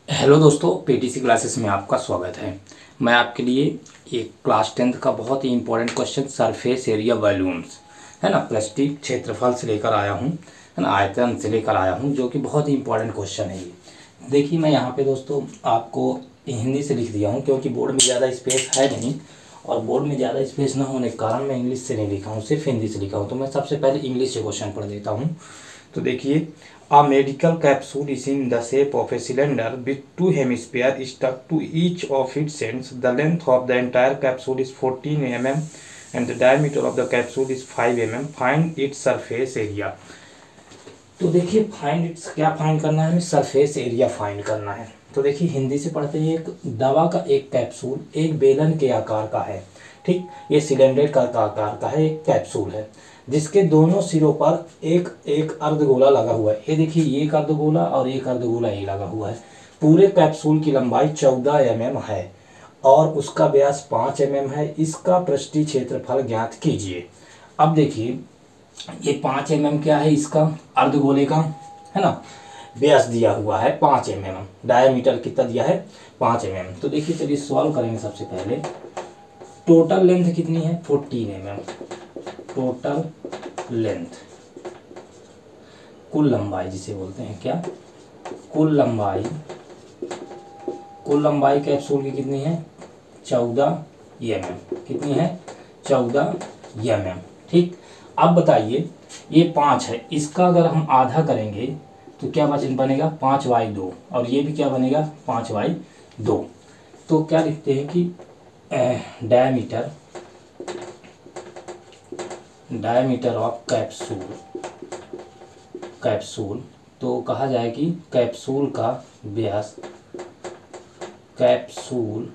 Hello दोस्तों, PTC classes में आपका स्वागत है। मैं आपके लिए एक क्लास 10th का बहुत ही important question surface area volumes है ना, पृष्ठीय क्षेत्रफल से लेकर आया हूँ, है ना, आयतन से लेकर आया हूँ, जो कि बहुत ही इंपॉर्टेंट क्वेश्चन है। ये देखिए, मैं यहाँ पे दोस्तों आपको हिंदी से लिख दिया हूँ क्योंकि बोर्ड में ज़्यादा स्पेस है नहीं, और बोर्ड में ज़्यादा स्पेस ना होने के कारण मैं इंग्लिश से नहीं लिखा हूँ, सिर्फ हिंदी से लिखा हूँ। तो मैं सबसे पहले इंग्लिश से क्वेश्चन पढ़ देता हूँ। तो देखिए, a medical capsule is in the shape of a cylinder with two hemispheres stuck to each of its ends. The length of the entire capsule is 14 mm and the diameter of the capsule is 5 mm. Find its surface area. तो देखिए, find its क्या find करना है, हमें surface area find करना है। तो देखिए, हिंदी से पढ़ते हैं। एक दवा का एक कैप्सूल एक बेलन के आकार का है, ठीक। ये सिलेंडर का आकार का है, एक कैप्सूल है जिसके दोनों सिरों पर एक एक अर्धगोला लगा हुआ है। ये देखिए, ये एक अर्धगोला और एक अर्धगोला ये लगा हुआ है। पूरे कैप्सूल की लंबाई 14 mm है और उसका व्यास 5 mm है। इसका पृष्ठीय क्षेत्रफल ज्ञात कीजिए। अब देखिए, ये 5 mm क्या है, इसका अर्धगोले का, है ना, व्यास दिया हुआ है 5 mm। डायमीटर कितना दिया है, 5 mm। तो देखिए, चलिए सॉल्व करेंगे। सबसे पहले टोटल लेंथ कितनी है, 14 mm। टोटल लेंथ, कुल लंबाई जिसे बोलते हैं क्या, कुल लंबाई कैप्सूल की कितनी है, 14 mm। कितनी है, 14 mm, ठीक। अब बताइए, ये 5 है, इसका अगर हम आधा करेंगे तो क्या वचन बनेगा, 5/2, और ये भी क्या बनेगा, 5/2। तो क्या लिखते हैं कि डायमीटर ऑफ कैप्सूल, तो कहा जाए कि कैप्सूल का व्यास, कैप्सूल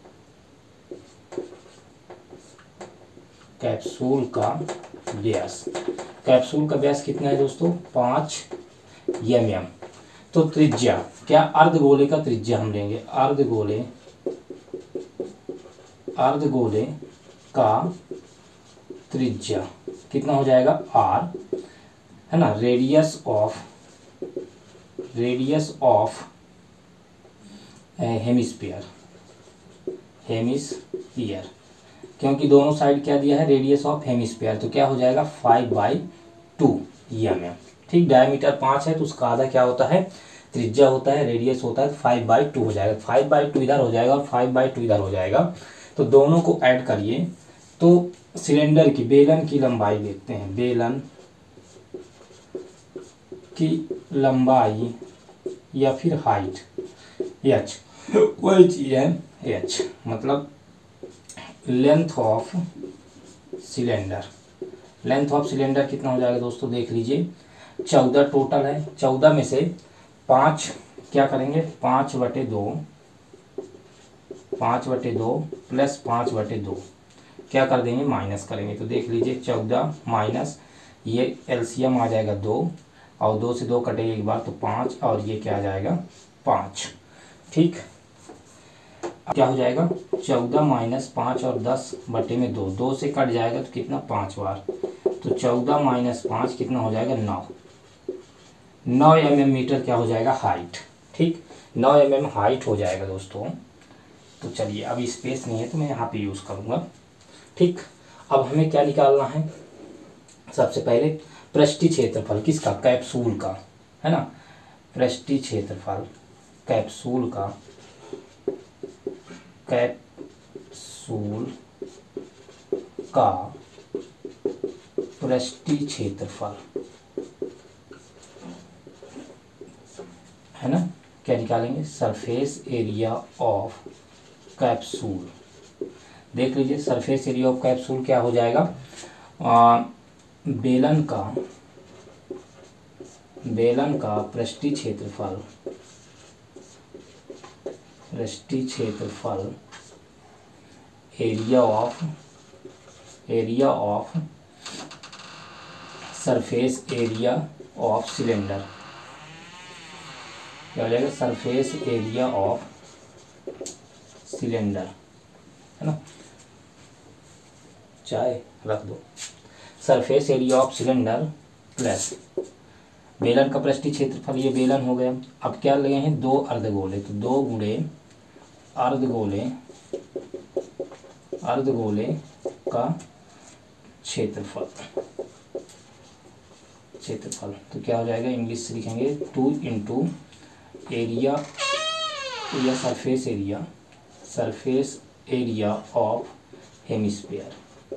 का व्यास कितना है दोस्तों, 5 mm। तो त्रिज्या क्या, अर्धगोले का त्रिज्या हम लेंगे, अर्धगोले का त्रिज्या कितना हो जाएगा, r, है ना। रेडियस ऑफ हेमिस्फीयर, क्योंकि दोनों साइड क्या दिया है, रेडियस ऑफ हेमिस्फीयर, तो क्या हो जाएगा 5/2 mm, ठीक। डायमीटर 5 है तो उसका आधा क्या होता है, त्रिज्या होता है, रेडियस होता है, 5/2 हो जाएगा। 5/2 इधर हो जाएगा और 5/2 इधर हो जाएगा, तो दोनों को ऐड करिए तो सिलेंडर की, बेलन की लंबाई देखते हैं, बेलन की लंबाई या फिर हाइट, h, वही चीज है h, मतलब लेंथ ऑफ सिलेंडर कितना हो जाएगा दोस्तों, देख लीजिए। 14 टोटल है, 14 में से 5 क्या करेंगे, 5/2 प्लस 5/2 क्या कर देंगे, माइनस करेंगे। तो देख लीजिए, 14 माइनस, ये एलसीएम आ जाएगा 2, और 2 से 2 कटेगा एक बार तो 5, और ये क्या आ जाएगा 5, ठीक। क्या हो जाएगा, 14 माइनस 5 और 10/2, 2 से कट जाएगा तो कितना, 5 बार, तो 14 माइनस 5 कितना हो जाएगा, 9 mm मीटर क्या हो जाएगा, हाइट, ठीक। 9 mm हाइट हो जाएगा दोस्तों। तो चलिए, अभी स्पेस नहीं है तो मैं यहाँ पे यूज़ करूँगा, ठीक। अब हमें क्या निकालना है, सबसे पहले पृष्ठीय क्षेत्रफल किसका, कैप्सूल का, है ना। पृष्ठीय क्षेत्रफल कैप्सूल का पृष्ठीय क्षेत्रफल, है ना। क्या निकालेंगे, सरफेस एरिया ऑफ कैप्सूल। देख लीजिए, सरफेस एरिया ऑफ कैप्सूल क्या हो जाएगा, बेलन का पृष्ठीय क्षेत्रफल area of surface area of cylinder, क्या हो जाएगा, सरफेस एरिया ऑफ सिलेंडर, है ना। चाय रख दो। Surface area of cylinder plus बेलन का पृष्ठीय क्षेत्रफल, ये बेलन हो गया। अब क्या लगे हैं, 2 अर्धगोले, तो 2 गुणे अर्धगोले का क्षेत्रफल तो क्या हो जाएगा, इंग्लिश से लिखेंगे 2 इंटू एरिया या surface area of hemisphere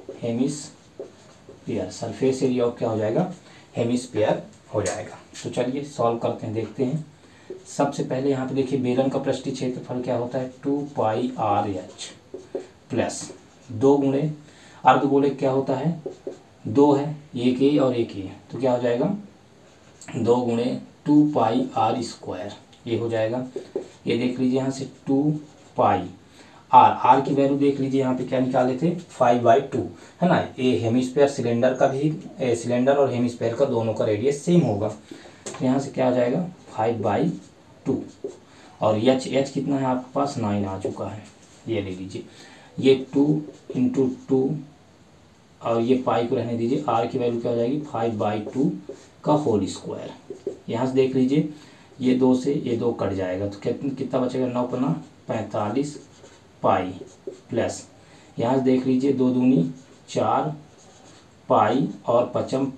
surface area of क्या हो जाएगा, हेमिस्फीयर हो जाएगा। तो चलिए सॉल्व करते हैं, देखते हैं। सबसे पहले यहाँ पे देखिए बेलन का पृष्ठीय क्षेत्रफल क्या होता है, 2 पाई आर एच प्लस 2 गुणे अर्धगोले क्या होता है, 2 है, एक ए और एक ए, तो क्या हो जाएगा 2 गुणे 2 पाई आर स्क्वायर, ये हो जाएगा। ये देख लीजिए यहाँ से 2 पाई आर की वैल्यू देख लीजिए, यहाँ पे क्या निकाले थे 5/2 है ना। ये हेमिस्फीयर सिलेंडर का भी, सिलेंडर और हेमिस्फीयर का दोनों का रेडियस सेम होगा, तो यहाँ से क्या आ जाएगा 5/2। और एच कितना है आपके पास, 9 आ चुका है, ये ले लीजिए। ये 2 इंटू 2 और ये पाई को रहने दीजिए, आर की वैल्यू क्या हो जाएगी 5/2 का होल स्क्वायर। यहाँ से देख लीजिए ये 2 से ये 2 कट जाएगा, तो कितना बचेगा, 9 पन्ना 45 पाई प्लस यहाँ से देख लीजिए 2 दूनी 4 पाई और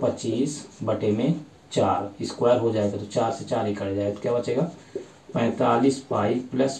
25/4 स्क्वायर हो जाएगा, तो 4 से 4 ही कट जाएगा, तो क्या बचेगा 45 पाई प्लस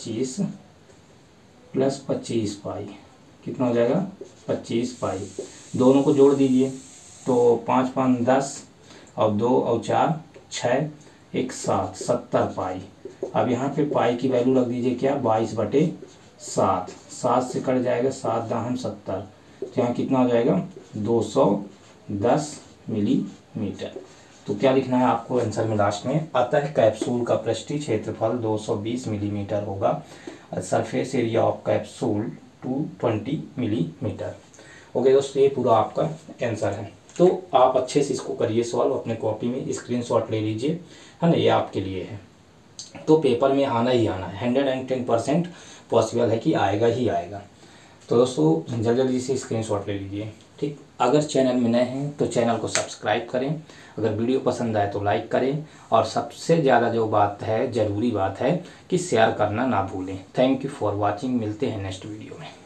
25 पाई, कितना हो जाएगा 25 पाई। दोनों को जोड़ दीजिए, तो 5 5 10 और 2 और 4 6 1 7 70 पाई। अब यहाँ पे पाई की वैल्यू रख दीजिए क्या, 22/7, 7 से कट जाएगा 7 दाहम 70, तो यहाँ कितना हो जाएगा 210 मिलीमीटर। तो क्या लिखना है आपको आंसर में लास्ट में, अतः कैप्सूल का पृष्ठीय क्षेत्रफल 220 मिलीमीटर होगा, surface area of capsule 220 millimetre. Okay दोस्तों, ये पूरा आपका आंसर है। तो आप अच्छे से इसको करिए सॉल्व, अपने कॉपी में स्क्रीनशॉट ले लीजिए, है ना, ये आपके लिए है। तो पेपर में आना ही आना है, 110% पॉसिबल है कि आएगा ही आएगा। तो दोस्तों जल्दी से स्क्रीनशॉट ले लीजिए, ठीक। अगर चैनल में नए हैं तो चैनल को सब्सक्राइब करें, अगर वीडियो पसंद आए तो लाइक करें, और सबसे ज़्यादा जो बात है, ज़रूरी बात है कि शेयर करना ना भूलें। थैंक यू फॉर वॉचिंग, मिलते हैं नेक्स्ट वीडियो में।